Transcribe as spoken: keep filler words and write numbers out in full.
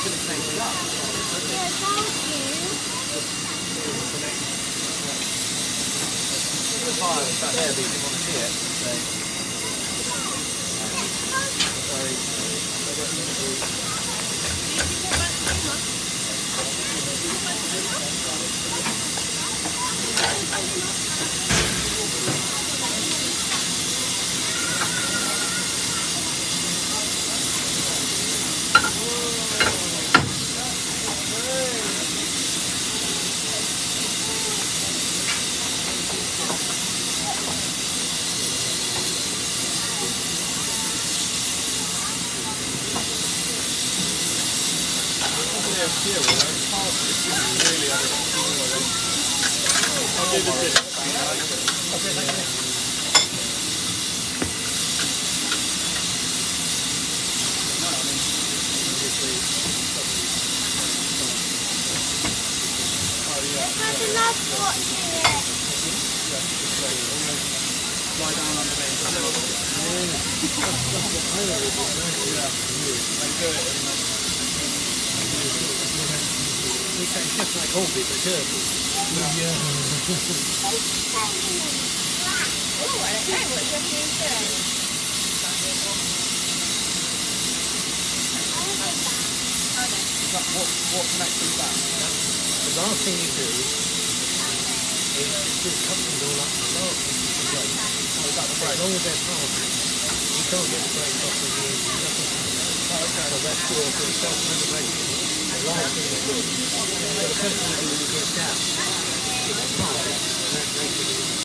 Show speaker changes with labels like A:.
A: fire is back there, but you didn't want to see it. So. Sorry. I'll do the dip. Okay, thank you.
B: I love watching it.
A: Lie down underneath. It's just like all big turtles. Yeah.
B: Oh, I don't know what Jeffrey is doing.
A: What, what's next in that?
C: The last thing you do is just cut them all up. The last thing you do is as long as they're parted, you can't get the break off of the oh, okay. So that's your self-preservation. The last thing you do. So the first thing you do when you get down is part it, and that makes it